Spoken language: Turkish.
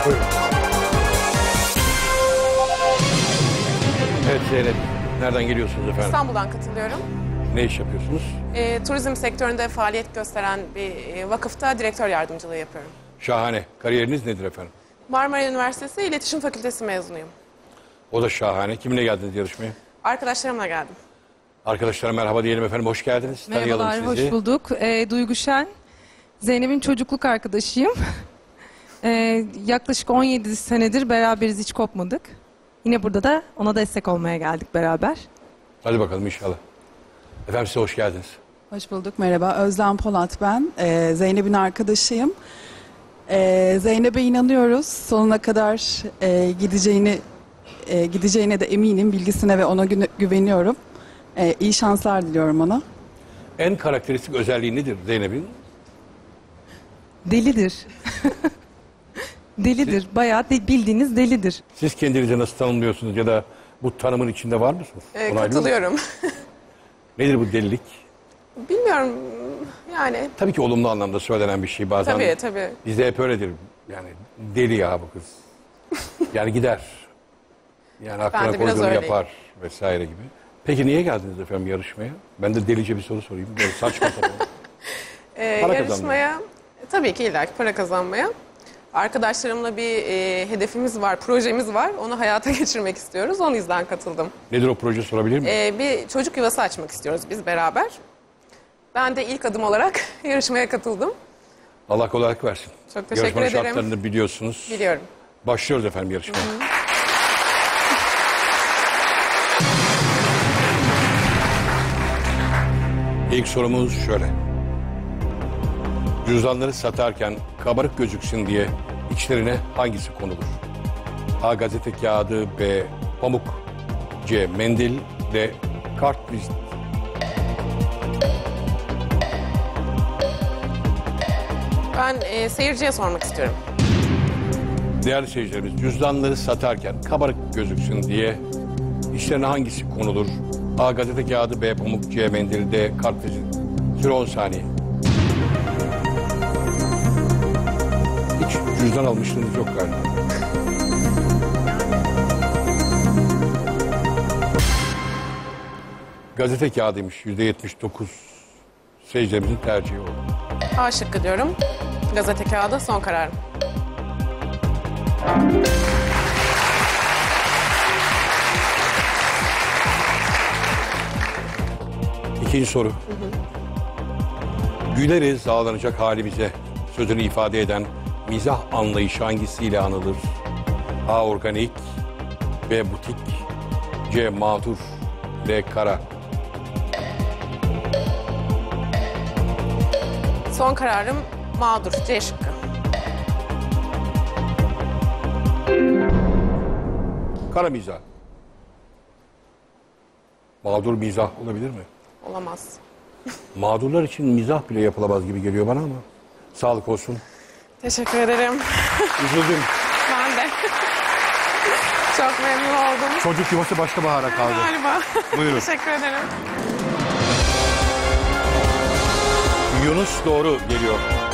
Buyurun. Evet Zeynep, nereden geliyorsunuz efendim? İstanbul'dan katılıyorum. Ne iş yapıyorsunuz? Turizm sektöründe faaliyet gösteren bir vakıfta direktör yardımcılığı yapıyorum. Şahane. Kariyeriniz nedir efendim? Marmara Üniversitesi İletişim Fakültesi mezunuyum. O da şahane. Kiminle geldiniz yarışmaya? Arkadaşlarımla geldim. Arkadaşlara merhaba diyelim efendim. Hoş geldiniz. Merhabalar, Tanıyalım sizi. hoş bulduk. Duygu Şen, Zeynep'in çocukluk arkadaşıyım. Yaklaşık 17 senedir beraberiz, hiç kopmadık. Yine burada da ona destek olmaya geldik beraber. Hadi bakalım inşallah. Efendim size hoş geldiniz. Hoş bulduk, merhaba. Özlem Polat ben. Zeynep'in arkadaşıyım. Zeynep'e inanıyoruz. Sonuna kadar gideceğine de eminim. Bilgisine ve ona güveniyorum. İyi şanslar diliyorum ona. En karakteristik özelliği nedir Zeynep'in? Delidir. Delidir, bayağı bildiğiniz delidir. Siz kendinizi nasıl tanımlıyorsunuz ya da bu tanımın içinde var mısınız? Katılıyorum. Nedir bu delilik? Bilmiyorum yani. Tabii ki olumlu anlamda söylenen bir şey bazen. Tabii. Bizde hep öyledir. Yani deli ya bu kız. Yani gider. Yani Ben aklına de biraz koyduğunu öyleyim. yapar vesaire gibi. Peki niye geldiniz efendim yarışmaya? Ben de delice bir soru sorayım. Böyle saçma sapan. Para Yarışmaya, tabii ki illaki para kazanmaya. Arkadaşlarımla bir hedefimiz var, projemiz var. Onu hayata geçirmek istiyoruz. Onun yüzden katıldım. Nedir o proje sorabilir miyim? Bir çocuk yuvası açmak istiyoruz biz beraber. Ben de ilk adım olarak yarışmaya katıldım. Allah kolaylık versin. Çok teşekkür Yarışmanın ederim. şartlarını biliyorsunuz. Biliyorum. Başlıyoruz efendim yarışmaya. İlk sorumuz şöyle. Cüzdanları satarken kabarık gözüksün diye içlerine hangisi konulur? A. Gazete kağıdı, B. Pamuk, C. Mendil, D. Kartvizit. Ben seyirciye sormak istiyorum. Değerli seyircilerimiz, cüzdanları satarken kabarık gözüksün diye içlerine hangisi konulur? A. Gazete kağıdı, B. Pamuk, C. Mendil, D. Kartvizit. Süre 10 saniye. Hiç cüzdan almışlığınız yok galiba. Gazete kağıdıymış. %79 seyircilerimizin tercihi oldu. A şıkkı diyorum. Gazete kağıdı son kararım. İkinci soru. Güleriz ağlanacak halimize sözünü ifade eden mizah anlayışı hangisiyle anılır? A. Organik, B. Butik, C. Mağdur, D. Kara. Son kararım mağdur. C şıkkı. Kara mizah. Mağdur mizah olabilir mi? Olamaz. Mağdurlar için mizah bile yapılamaz gibi geliyor bana ama. Sağlık olsun. Teşekkür ederim. Üzüldüm. Ben de. Çok memnun oldum. Çocuk yuvası başka bahara kaldı. Galiba. Buyurun. Teşekkür ederim. Yunus doğru geliyor.